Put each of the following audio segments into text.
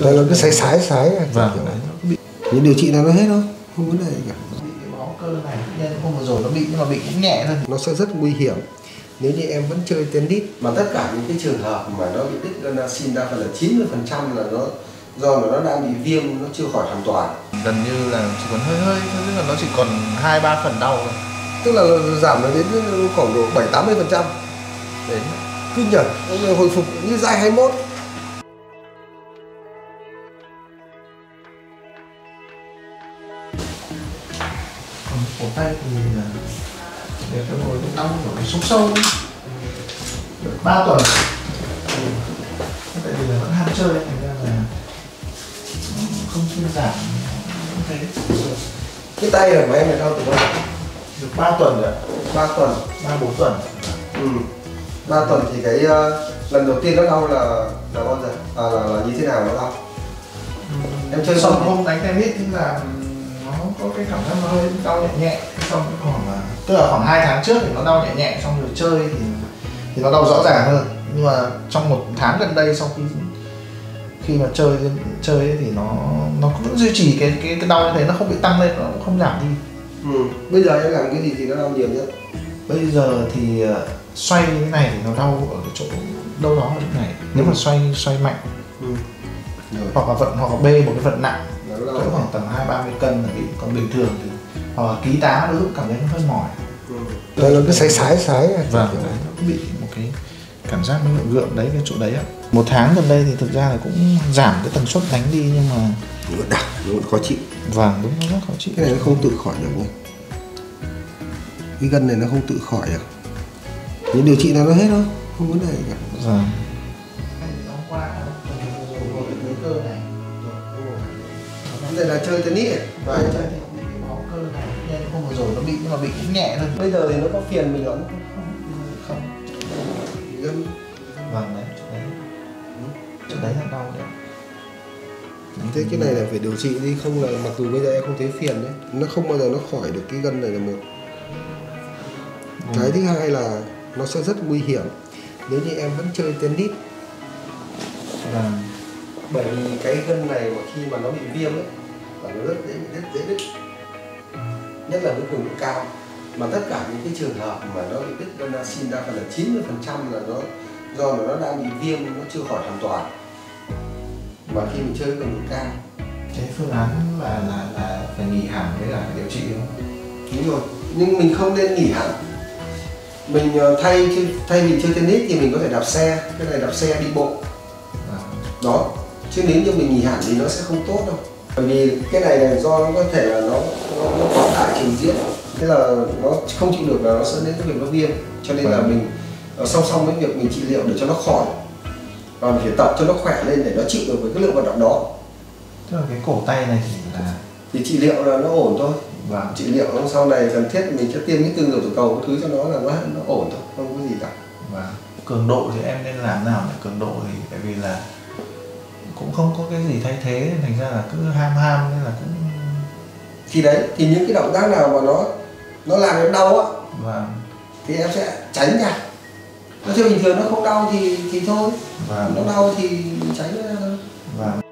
nó cứ sái. Vâng. Nhưng điều trị là nó hết thôi, không vấn đề gì cả. Cái máu cơ này tự nhiên hôm vừa rồi nó bị, nhưng mà bị cũng nhẹ thôi. Nó sẽ rất nguy hiểm nếu như em vẫn chơi tennis. Mà tất cả những cái trường hợp mà nó bị đứt gân axit đa phần là 90% là nó do là nó đang bị viêm, nó chưa khỏi hoàn toàn. Gần như là chỉ còn hơi tức là nó chỉ còn 2-3 phần đau thôi. Tức là giảm nó đến khoảng độ 70-80%. Đến Kinh nhỉ, hồi phục như giai 21. còn cổ tay thì để cái ngồi đau của cái xúc sâu ấy. Được 3 tuần. Tại vì là vẫn ham chơi thành ra là không thuyên giảm như thế. Cái tay này của em là đau từ bao giờ? Được 3 tuần rồi. 3 tuần, 3-4 tuần. 3 tuần thì cái lần đầu tiên nó đau là bao giờ? Là như thế nào nó đau? Em chơi xong hôm đánh tennis thì là nó có cái cảm giác nó hơi đau nhẹ. Xong khoảng tức là khoảng 2 tháng trước thì nó đau nhẹ xong rồi chơi thì nó đau rõ ràng hơn. Nhưng mà trong 1 tháng gần đây sau khi mà chơi ấy, thì nó cũng duy trì cái đau như thế, nó không bị tăng lên, nó cũng không giảm đi. Bây giờ em làm cái gì thì nó đau nhiều nhất? Bây giờ thì xoay như thế này thì nó đau ở cái chỗ đâu đó ở chỗ này. Nếu mà xoay mạnh hoặc là bê một cái vật nặng cỡ khoảng tầm 20-30 cân là bị. Còn bình thường thì hoặc là ký tá đôi lúc cảm thấy nó hơi mỏi. Nó cứ sái. Vâng, nó bị một cái cảm giác nó gượng đấy, cái chỗ đấy ạ. 1 tháng gần đây thì thực ra là cũng giảm cái tần suất đánh đi, nhưng mà nó đặc, nó khó chịu. Vâng, đúng, nó rất khó chịu. Cái này nó không tự khỏi được nhé. Cái gân này nó không tự khỏi được. Nhưng điều trị là nó hết thôi, không vấn đề gì cả. Vâng. Đây là chơi tennis này. Và chơi thì cái máu cơ này nên hôm vừa rồi nó bị, nhưng mà bị cũng nhẹ thôi. Bây giờ thì nó có phiền mình lắm Không. gân. Vâng, đấy, chỗ đấy là đau đấy. Thế cái này là phải điều trị đi, không là mặc dù bây giờ em không thấy phiền đấy, nó không bao giờ nó khỏi được cái gân này là một. Cái thứ hai là nó sẽ rất nguy hiểm nếu như em vẫn chơi tennis. Bởi vì cái gân này mà khi mà nó bị viêm ấy, và nó rất dễ đứt, nhất là với cường độ cao. Mà tất cả những cái trường hợp mà nó bị đứt gân axit đa phần là 90% là nó do là nó đang bị viêm, nó chưa khỏi hoàn toàn. Mà khi mình chơi cường độ cao, Cái phương án là phải nghỉ hẳn với là phải điều trị không? đúng rồi, nhưng mình không nên nghỉ hẳn. Mình thay vì chơi tennis thì mình có thể đạp xe, cái này đạp xe đi bộ. Đó, chứ nếu như mình nghỉ hẳn thì nó sẽ không tốt đâu. Bởi vì cái này do nó có thể là nó có đại trình diễn, thế là nó không chịu được là nó sẽ đến cái việc nó viêm. Cho nên là mình song song với việc mình trị liệu để cho nó khỏi, và mình phải tập cho nó khỏe lên để nó chịu được với cái lượng vận động đó. Tức là cái cổ tay này thì trị liệu là nó ổn thôi. Vâng. Trị liệu sau này cần thiết mình sẽ tiêm những tương dầu tử cầu cái thứ cho nó là nó ổn thôi, không có gì cả. Vâng. Cường độ thì em nên làm nào để cường độ thì tại vì là cũng không có cái gì thay thế, thành ra là cứ ham nên là cũng. Thì đấy, thì những cái động tác nào mà nó làm em đau á, Vâng. thì em sẽ tránh nha. Nó chứ bình thường nó không đau thì thôi. Vâng. Nó đau thì tránh nó ra thôi. Vâng.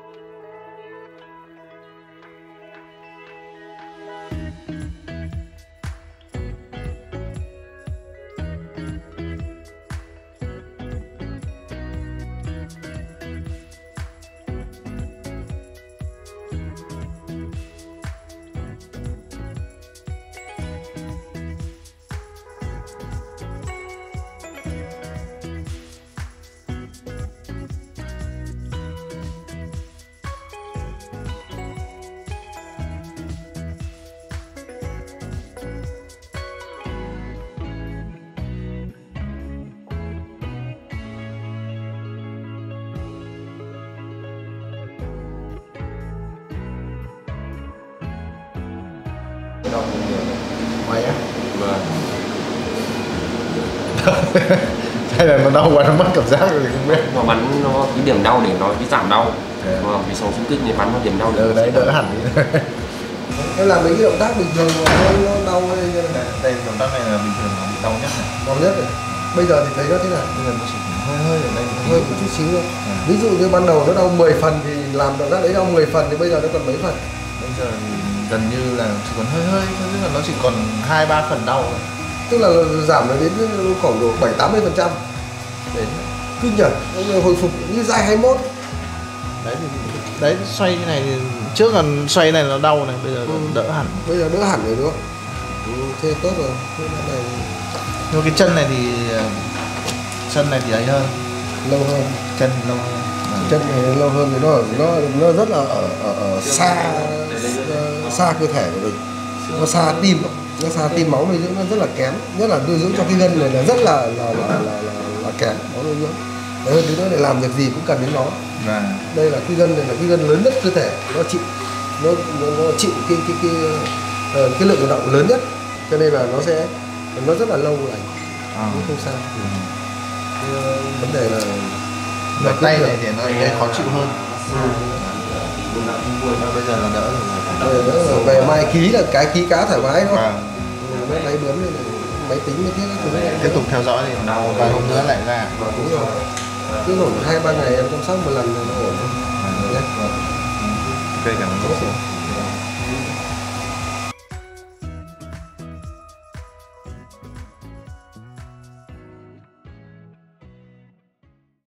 Đau mày á? Vâng. Hay là nó đau quá nó mất cảm giác rồi thì không biết. Mà bắn nó cái điểm đau để nó cái giảm đau. Vâng, vì sau xung kích thì bắn nó điểm đau Đỡ đấy, đỡ hẳn đi. Em làm mấy cái động tác bình thường mà nó đau hay đây động tác này là bình thường nó bị đau nhất này. đau nhất rồi. Bây giờ thì thấy nó thế nào? Bây giờ nó chỉ hơi ở đây hơi một chút xíu thôi. Ví dụ như ban đầu nó đau 10 phần thì làm động tác đấy đau 10 phần thì bây giờ nó còn mấy phần? bây giờ thì gần như là chỉ còn hơi thôi, tức là nó chỉ còn 2-3 phần đau rồi. Tức là giảm nó đến khoảng độ 70-80%. Đến Kinh nhỉ, ông hồi phục như dai 21. đấy thì đấy, xoay như này thì trước còn xoay này nó đau này, bây giờ đỡ hẳn. Bây giờ đỡ hẳn rồi đúng không? Thế tốt rồi. Thế này Nhưng cái chân này thì ấy hơn, lâu hơn. chân lâu hơn. Chân này lâu hơn thì nó rất là ở xa cơ thể của mình, nó xa tim, nó xa tim, máu nuôi dưỡng nó rất là kém, nhất là nuôi dưỡng cho cái gân này là rất là kém máu nuôi dưỡng. Đấy, thứ nữa để làm việc gì cũng cần đến nó. Đây là cái gân này là cái gân lớn nhất cơ thể, nó chịu cái lượng vận động lớn nhất, cho nên là nó rất là lâu lành, cũng không sao. Vấn đề là tay này thì nó khó chịu hơn. Bây giờ là đỡ rồi. Về mai ký là cái ký cá thoải mái thôi. Nó máy bướm lên máy tính mới tiếp tục theo dõi thì vài hôm nữa lại ra. Đúng rồi. Cứ khoảng 2-3 ngày em chăm sóc một lần là nó ổn. Ok, cảm ơn bác sĩ.